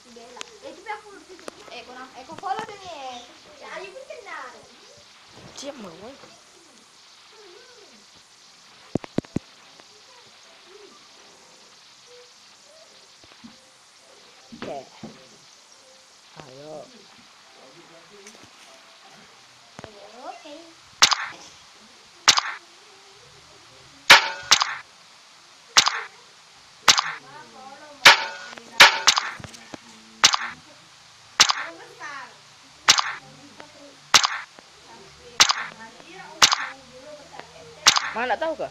bella. E ti piace ecco follow me. Yeah, you can now. Siap mau. Oke. Ayo. Okay. Mana tahu kah?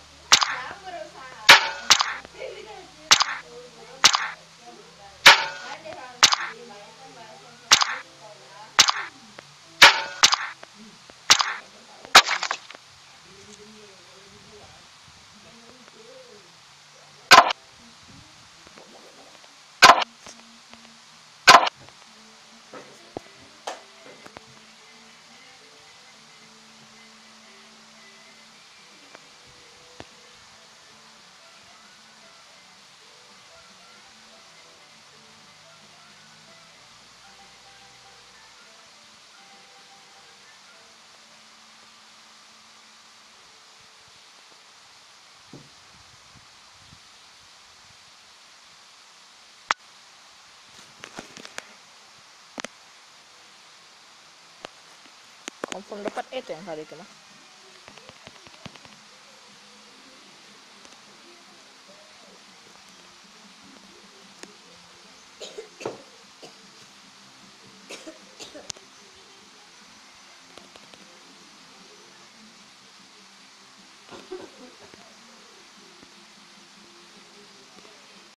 Confirm dapat itu yang hari itu mah.